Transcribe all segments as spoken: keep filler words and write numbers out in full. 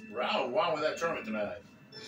Round one with that tournament tonight.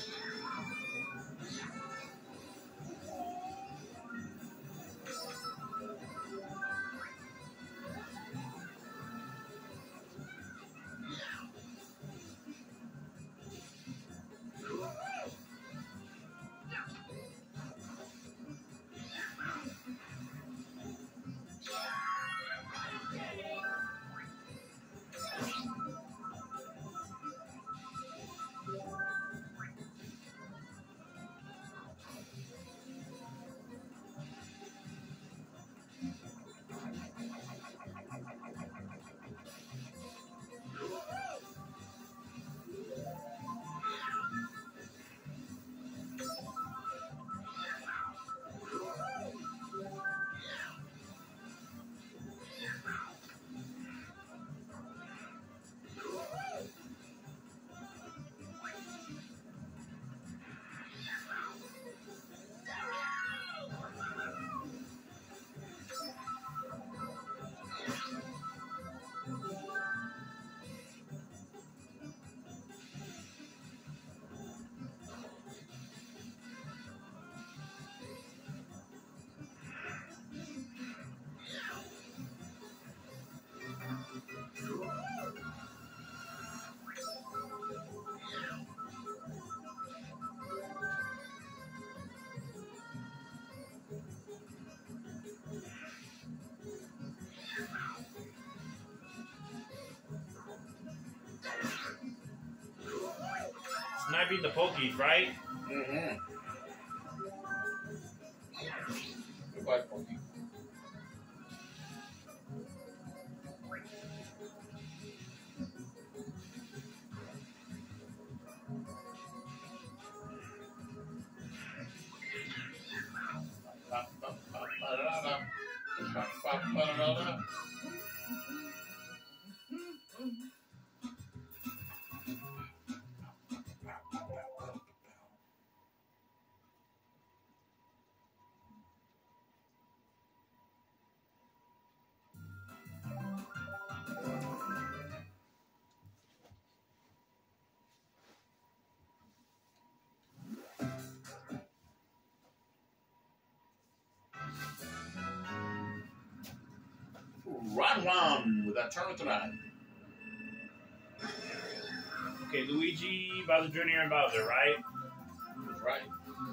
Sniping the pokies, right? Mm-hmm. Goodbye, Pokey. Round one with that tournament tonight. Okay, Luigi, Bowser Junior, and Bowser, right? That's right.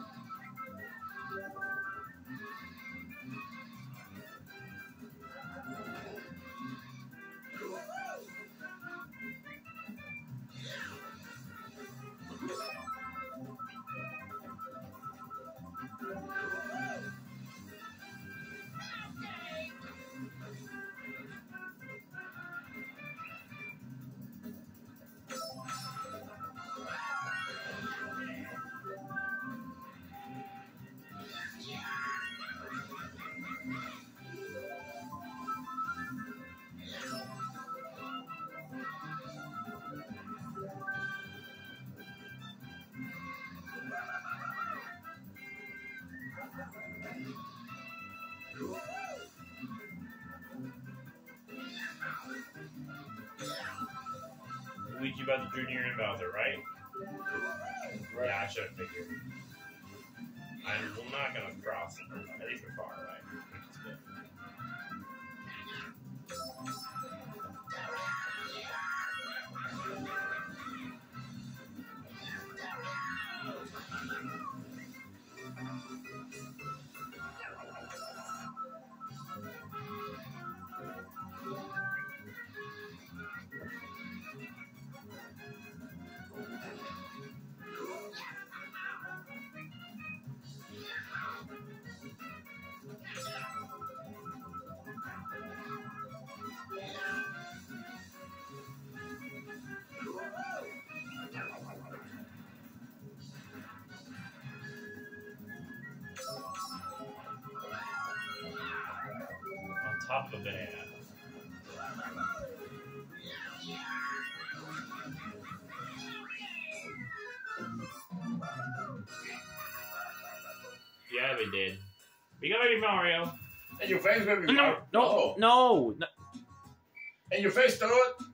Luigi, Bowser Junior, and Bowser, right? Right. Yeah, I should have figured. I'm not going to cross it. At least we're far away. Which is good. Top of a banana. Yeah, we did. We got Baby Mario. And your face, Baby No, Mario. no, Oh. no, no. And your face, throw it.